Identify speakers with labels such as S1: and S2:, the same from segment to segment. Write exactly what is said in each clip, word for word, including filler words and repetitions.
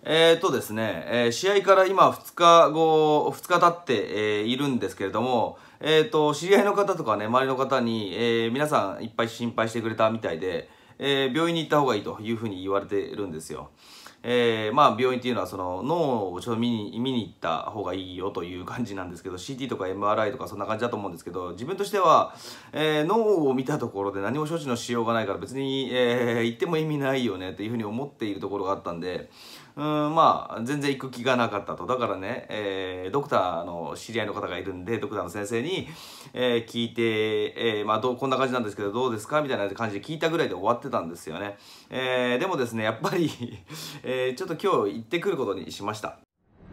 S1: えーとですね、えー試合から今ふつかご、ふつか経って、えーいるんですけれども、えーと、知り合いの方とかね、周りの方に、えー皆さんいっぱい心配してくれたみたいで、えー病院に行った方がいいというふうに言われてるんですよ。えーまあ病院っていうのはその脳をちょっと見に見に行った方がいいよという感じなんですけど、 シーティー とか エムアールアイ とかそんな感じだと思うんですけど、自分としては、えー脳を見たところで何も処置のしようがないから別に、えー行っても意味ないよねっていうふうに思っているところがあったんで、うーんまあ全然行く気がなかったと。だからね、えードクターの知り合いの方がいるんで、ドクターの先生に、えー聞いて、えーまあどうこんな感じなんですけどどうですかみたいな感じで聞いたぐらいで終わってたんですよね。えーでもですね、やっぱりえーちょっと今日行ってくることにしました。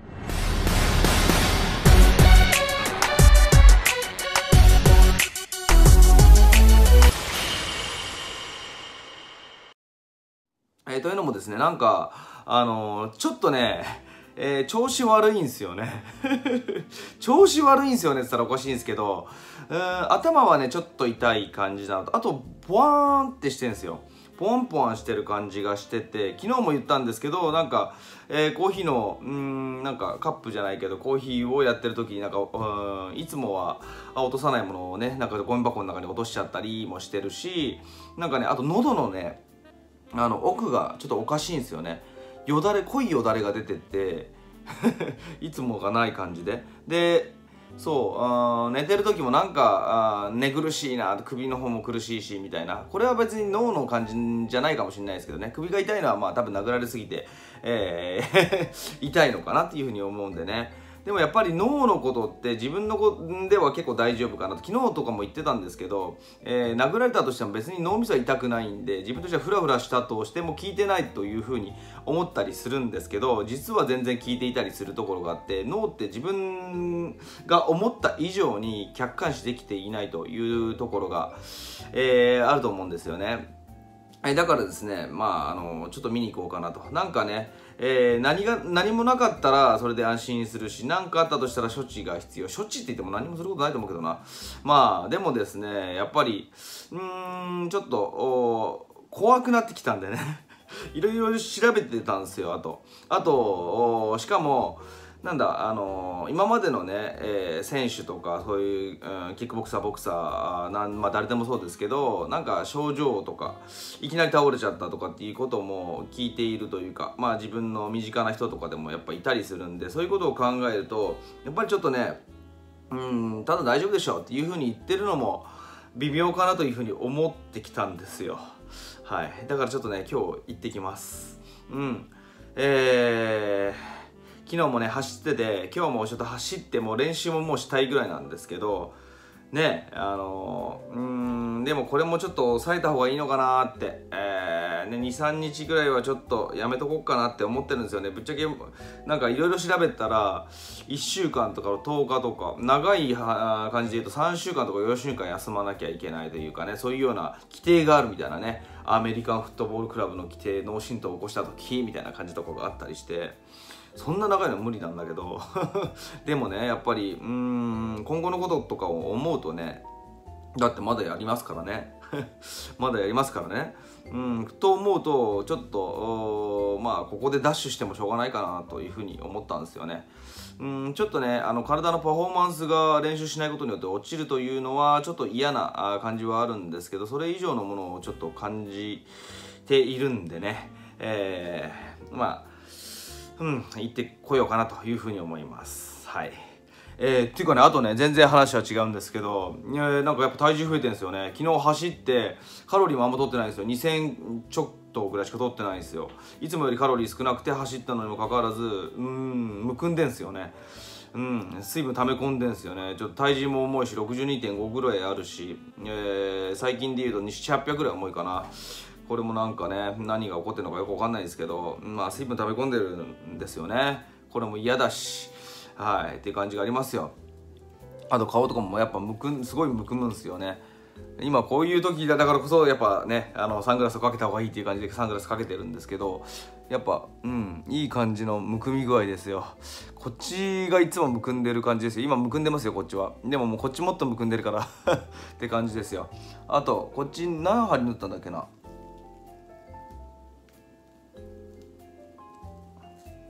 S1: えーというのもですね、なんか、あのーちょっとね、えー調子悪いんですよね。調子悪いんですよねって言ったらおかしいんですけど、うーん頭はね、ちょっと痛い感じなのと、あと、ポワーンってしてるんですよ。ポワンポワンしてる感じがしてて、昨日も言ったんですけど、なんか、えーコーヒーの、うーん、なんかカップじゃないけど、コーヒーをやってる時になんか、うーん、いつもはあ落とさないものをね、なんかゴミ箱の中に落としちゃったりもしてるし、なんかね、あと喉のね、あの奥がちょっとおかしいんですよね。よだれ、濃いよだれが出てっていつもがない感じで、でそうあー寝てる時もなんかあー寝苦しいな、首の方も苦しいしみたいな。これは別に脳の感じじゃないかもしれないですけどね、首が痛いのはまあ多分殴られすぎて、えー痛いのかなっていうふうに思うんでね。でもやっぱり脳のことって自分の子では結構大丈夫かなと、昨日とかも言ってたんですけど、えー殴られたとしても別に脳みそは痛くないんで、自分としてはフラフラしたとしても効いてないというふうに思ったりするんですけど、実は全然効いていたりするところがあって、脳って自分が思った以上に客観視できていないというところが、えーあると思うんですよね。えだからですね、まあ、あのちょっと見に行こうかなと。なんかね、えー何が何もなかったらそれで安心するし、何かあったとしたら処置が必要。処置って言っても何もすることないと思うけどな。まあでもですね、やっぱりうーんちょっとお怖くなってきたんでねいろいろ調べてたんですよ。あとあとおしかもなんだ、あのー今までのね、えー選手とかそういう、うん、キックボクサーボクサーなん、まあ、誰でもそうですけど、なんか症状とかいきなり倒れちゃったとかっていうことも聞いているというか、まあ自分の身近な人とかでもやっぱいたりするんで、そういうことを考えるとやっぱりちょっとね、うんただ大丈夫でしょうっていうふうに言ってるのも微妙かなというふうに思ってきたんですよ。はい、だからちょっとね今日行ってきます。うんえー昨日もね走ってて、今日もちょっと走ってもう練習ももうしたいぐらいなんですけどね、あのうーんでもこれもちょっと抑えた方がいいのかなって、えーね、にさんにちぐらいはちょっとやめとこうかなって思ってるんですよね。ぶっちゃけなんかいろいろ調べたらいっしゅうかんとかとおかとか、長い感じで言うとさんしゅうかんとかよんしゅうかん休まなきゃいけないというかね、そういうような規定があるみたいなね。アメリカンフットボールクラブの規定、脳震盪を起こした時みたいな感じとかがあったりして、そんな長いの無理なんだけどでもね、やっぱりうーん今後のこととかを思うとね、だってまだやりますからねまだやりますからね、うんと思うとちょっとまあここでダッシュしてもしょうがないかなというふうに思ったんですよね。うんちょっとね、あの体のパフォーマンスが練習しないことによって落ちるというのはちょっと嫌な感じはあるんですけど、それ以上のものをちょっと感じているんでね、えー、まあうん行ってこようかなというふうに思います。はい。えー、っていうかね、あとね、全然話は違うんですけど、えー、なんかやっぱ体重増えてるんですよね。昨日走ってカロリーもあんま取ってないんですよ。にせんちょっとぐらいしか取ってないんですよ。いつもよりカロリー少なくて走ったのにもかかわらず、うーんむくんでんすよね。うん、水分溜め込んでんすよね。ちょっと体重も重いし ろくじゅうにてんご ぐらいあるし、えー、最近でいうとななひゃくはっぴゃくぐらい重いかな。これもなんかね、何が起こってるのかよくわかんないですけど、まあ水分溜め込んでるんですよね。これも嫌だし、はいっていう感じがありますよ。あと顔とかもやっぱむくんすごいむくむんですよね。今こういう時だからこそやっぱね、あのサングラスをかけた方がいいっていう感じでサングラスかけてるんですけど、やっぱうんいい感じのむくみ具合ですよ。こっちがいつもむくんでる感じですよ。今むくんでますよこっちは。でももうこっちもっとむくんでるからって感じですよ。あとこっち何針縫ったんだっけな。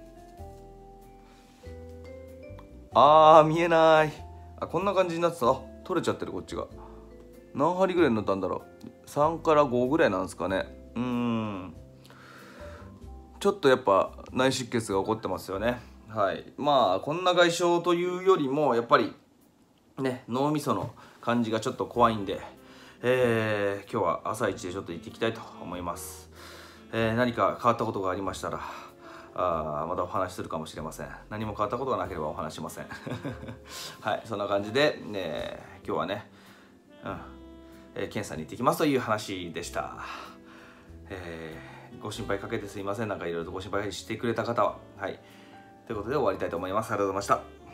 S1: あー見えない。あ、こんな感じになってた。あ、取れちゃってる。こっちが何針ぐらいになったんだろう。さんからごぐらいなんですかね。うーんちょっとやっぱ内出血が起こってますよね。はい。まあこんな外傷というよりもやっぱりね、脳みその感じがちょっと怖いんで、えー、今日は朝一でちょっと行っていきたいと思います。えー、何か変わったことがありましたらあまたお話しするかもしれません。何も変わったことがなければお話しません。はい、そんな感じで、ね、今日はね、うんえー、検査に行ってきますという話でした。えー、ご心配かけてすいません。なんかいろいろとご心配してくれた方は。はい。ということで終わりたいと思います。ありがとうございました。